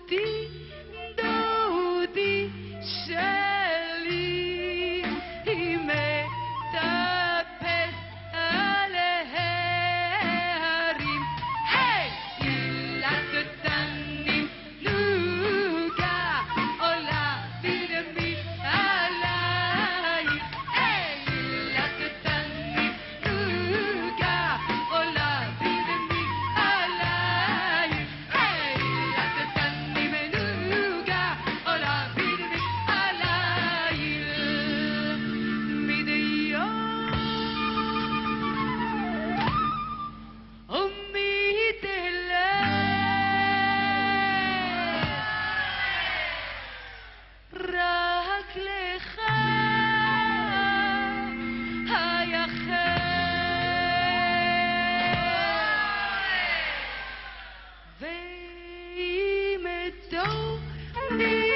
דודי שלי, היא מטפס על ההרים. היי! ילדתני נוגה עולה בדמי עלייך. היי! ילדתני נוגה עולה בדמי עלייך. היי! ילדתני מנוגה עולה בדמי עלייך. מדי יום ומדי ליל רק לך היחד, ואם אתו